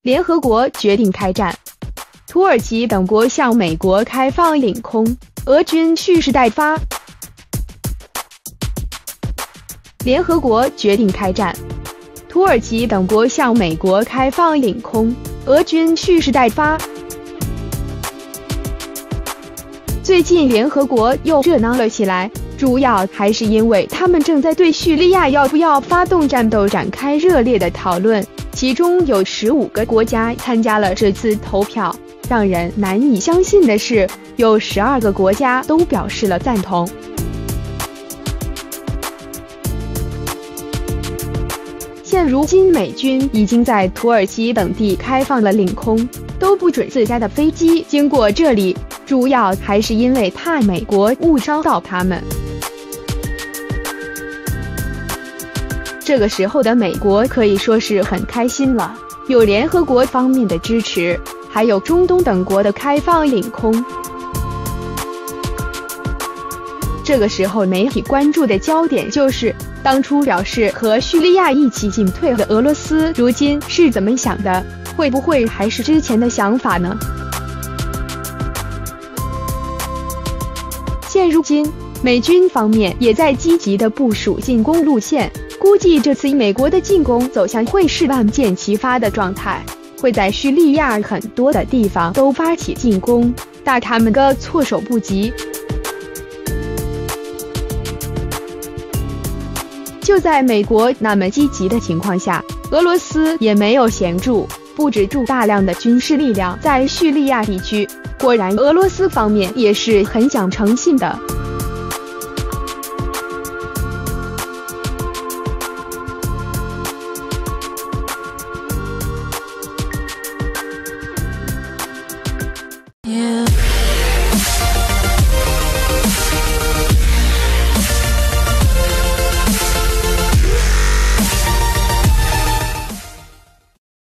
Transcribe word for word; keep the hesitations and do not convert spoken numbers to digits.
联合国决定开战，土耳其等国向美国开放领空，俄军蓄势待发。联合国决定开战，土耳其等国向美国开放领空，俄军蓄势待发。最近联合国又热闹了起来，主要还是因为他们正在对叙利亚要不要发动战斗展开热烈的讨论，其中有十五个国家参加了这次投票。让人难以相信的是，有十二个国家都表示了赞同。现如今，美军已经在土耳其等地开放了领空，都不准自家的飞机经过这里，主要还是因为怕美国误伤到他们。这个时候的美国可以说是很开心了，有联合国方面的支持，还有中东等国的开放领空。这个时候媒体关注的焦点就是，当初表示和叙利亚一起进退的俄罗斯，如今是怎么想的？会不会还是之前的想法呢？现如今，美军方面也在积极的部署进攻路线，估计这次美国的进攻走向会是万箭齐发的状态，会在叙利亚很多的地方都发起进攻，打他们个措手不及。就在美国那么积极的情况下，俄罗斯也没有闲住，布置住大量的军事力量在叙利亚地区。果然，俄罗斯方面也是很讲诚信的。 Yeah.